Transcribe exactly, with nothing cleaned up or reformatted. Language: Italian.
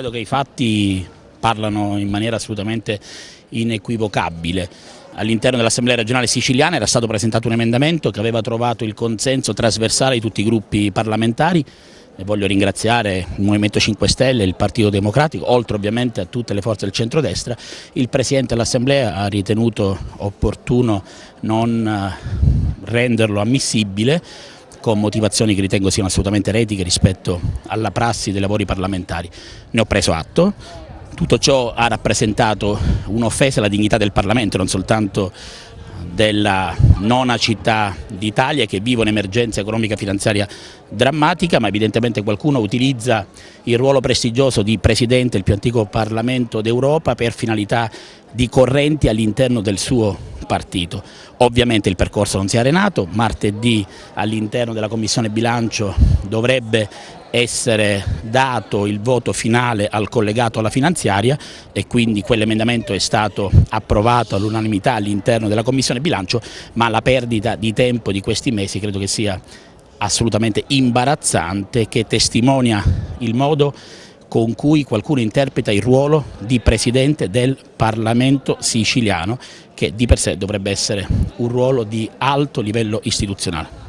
Credo che i fatti parlano in maniera assolutamente inequivocabile. All'interno dell'Assemblea regionale siciliana era stato presentato un emendamento che aveva trovato il consenso trasversale di tutti i gruppi parlamentari e voglio ringraziare il Movimento cinque Stelle e il Partito Democratico, oltre ovviamente a tutte le forze del centrodestra. Il Presidente dell'Assemblea ha ritenuto opportuno non renderlo ammissibile con motivazioni che ritengo siano assolutamente eretiche rispetto alla prassi dei lavori parlamentari. Ne ho preso atto. Tutto ciò ha rappresentato un'offesa alla dignità del Parlamento, non soltanto della nona città d'Italia che vive un'emergenza economica finanziaria drammatica, ma evidentemente qualcuno utilizza il ruolo prestigioso di Presidente del più antico Parlamento d'Europa per finalità di correnti all'interno del suo partito. Ovviamente il percorso non si è arenato, martedì all'interno della Commissione Bilancio dovrebbe essere dato il voto finale al collegato alla finanziaria e quindi quell'emendamento è stato approvato all'unanimità all'interno della Commissione Bilancio, ma la perdita di tempo di questi mesi credo che sia assolutamente imbarazzante, che testimonia il modo con cui qualcuno interpreta il ruolo di Presidente del Parlamento siciliano, che di per sé dovrebbe essere un ruolo di alto livello istituzionale.